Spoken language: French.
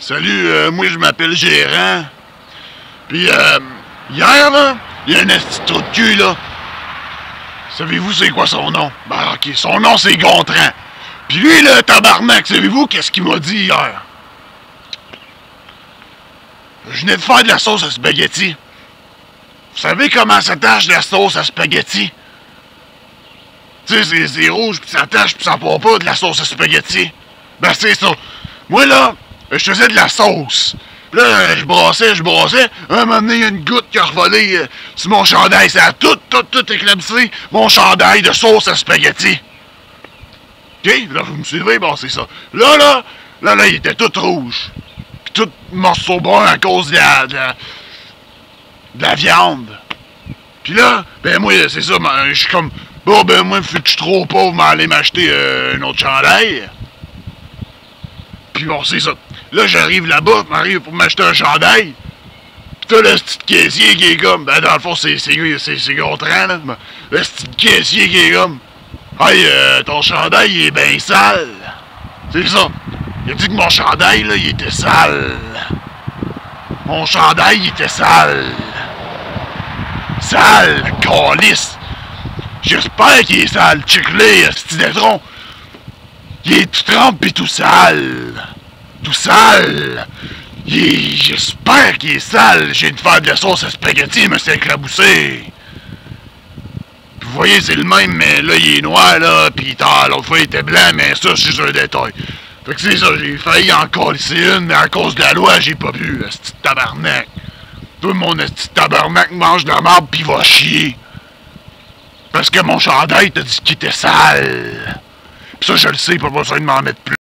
Salut, moi je m'appelle Gérant. Puis hier là, il y a un esti trou de cul là. Savez-vous c'est quoi son nom? Ben ok, son nom c'est Gontran. Puis lui le tabarnak, savez-vous qu'est-ce qu'il m'a dit hier? Je venais de faire de la sauce à spaghetti. Vous savez comment ça tâche de la sauce à spaghetti? Tu sais, c'est rouge, pis ça tâche, pis ça part pas de la sauce à spaghetti. Ben c'est ça. Moi là, je faisais de la sauce. Là, je brassais. Un moment donné, il y a une goutte qui a revolé sur mon chandail. Ça a tout éclaboussé mon chandail de sauce à spaghetti. OK? Là, vous me suivez? Bon, c'est ça. Là, il était tout rouge. Puis tout morceau brun à cause de la viande. Puis là, ben moi, c'est ça, je suis comme... Bon, ben moi, vu que je suis trop pauvre, m'aller m'acheter un autre chandail. Puis bon, c'est ça. Là, j'arrive là-bas, m'arrive pour m'acheter un chandail. Pis t'as le petit caissier qui est comme... Ben, dans le fond, c'est Gontran, là. Le petit caissier qui est comme... Hey, ton chandail, il est ben sale. C'est ça. Il a dit que mon chandail, là, il était sale. Mon chandail, il était sale. Sale, calice. J'espère qu'il est sale. Check-le, petit détron. Il est tout trempé pis tout sale. Tout sale. J'espère qu'il est sale. J'ai de faire de la sauce à spaghetti, mais c'est éclaboussé. Vous voyez, c'est le même, mais là, il est noir, là, pis l'autre fois, il était blanc, mais ça, c'est juste un détail. Fait que c'est ça, j'ai failli en colisser une, mais à cause de la loi, j'ai pas pu, esti de tabarnak. Tout le monde, esti de tabarnak, mange de la marde pis va chier. Parce que mon chandail t'a dit qu'il était sale. Pis ça, je le sais, pas besoin de m'en mettre plus.